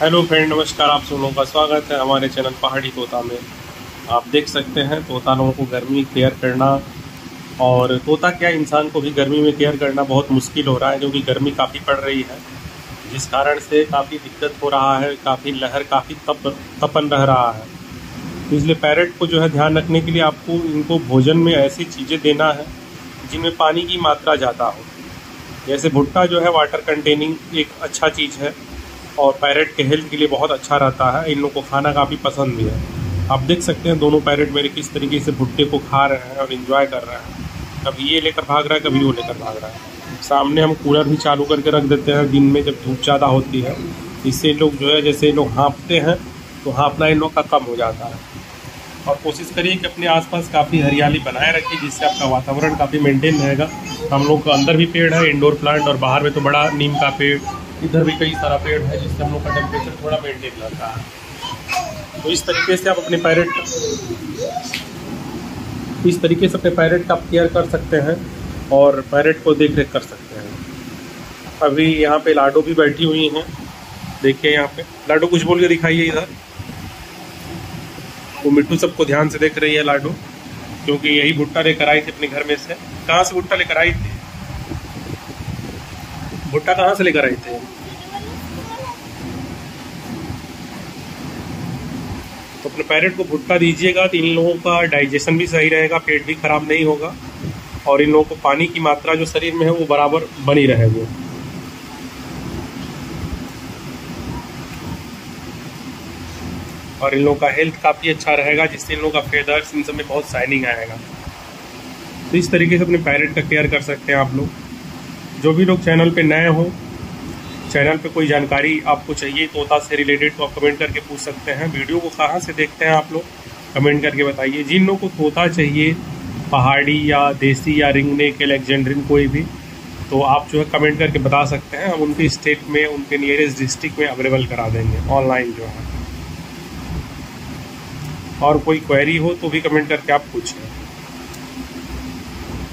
Hello friend, नमस्कार। आप सब लोगों का स्वागत है हमारे चैनल पहाड़ी तोता में। आप देख सकते हैं तोता लोगों को गर्मी केयर करना, और तोता क्या इंसान को भी गर्मी में केयर करना बहुत मुश्किल हो रहा है, क्योंकि गर्मी काफ़ी पड़ रही है, जिस कारण से काफ़ी दिक्कत हो रहा है। काफ़ी लहर, काफ़ी तपन रह रहा है। तो इसलिए पैरेट को जो है ध्यान रखने के लिए आपको इनको भोजन में ऐसी चीज़ें देना है जिनमें पानी की मात्रा ज़्यादा हो। जैसे भुट्टा जो है वाटर कंटेनिंग एक अच्छा चीज़ है, और पैरेट के हेल्थ के लिए बहुत अच्छा रहता है। इन लोगों को खाना काफ़ी पसंद भी है। आप देख सकते हैं दोनों पैरेट मेरे किस तरीके से भुट्टे को खा रहे हैं और इन्जॉय कर रहे हैं। कभी ये लेकर भाग रहा है, कभी वो लेकर भाग रहा है। सामने हम कूलर भी चालू करके रख देते हैं दिन में जब धूप ज़्यादा होती है। इससे लोग जो है, जैसे लोग हाँफते हैं तो हाँफना इन लोग का कम हो जाता है। और कोशिश करिए कि अपने आसपास काफ़ी हरियाली बनाए रखिए, जिससे आपका वातावरण काफ़ी मेंटेन रहेगा। हम लोग का अंदर भी पेड़ है, इंडोर प्लांट, और बाहर में तो बड़ा नीम का पेड़, इधर भी कई सारा पेड़ है, जिससे हम लोग का टेम्परेचर थोड़ा मेंटेन रहता है। तो इस तरीके से आप अपने पैरेट का केयर कर सकते हैं और पैरेट को देख रेख कर सकते हैं। अभी यहाँ पे लाडो भी बैठी हुई हैं। देखिए यहाँ पे लाडो, कुछ बोल के दिखाइए इधर। वो मिट्टू सबको ध्यान से देख रही है लाडो, क्योंकि यही भुट्टा लेकर आई थी अपने घर में से। कहाँ से भुट्टा लेकर आई थी? भुट्टा कहाँ से लेकर आई थे? तो अपने पैरेट को भुट्टा दीजिएगा, तो इन लोगों का डाइजेशन भी सही रहेगा, पेट भी खराब नहीं होगा, और इन लोगों को पानी की मात्रा जो शरीर में है वो बराबर बनी रहेगी। और इन लोगों का हेल्थ काफ़ी अच्छा रहेगा, जिससे इन लोगों का फेदर्स इन सब में बहुत शाइनिंग आएगा। तो इस तरीके से अपने पैरेट का केयर कर सकते हैं आप लोग। जो भी लोग चैनल पे नए हों, चैनल पे कोई जानकारी आपको चाहिए तोता से रिलेटेड, तो आप कमेंट करके पूछ सकते हैं। वीडियो को कहाँ से देखते हैं आप लोग, कमेंट करके बताइए। जिन लोगों को तोता चाहिए, पहाड़ी या देसी या रिंग नेक, अलेक्जेंड्रियन, कोई भी, तो आप जो है कमेंट करके बता सकते हैं। हम उनके स्टेट में, उनके नियरेस्ट डिस्ट्रिक्ट में अवेलेबल करा देंगे ऑनलाइन जो है। और कोई क्वेरी हो तो भी कमेंट करके आप पूछें।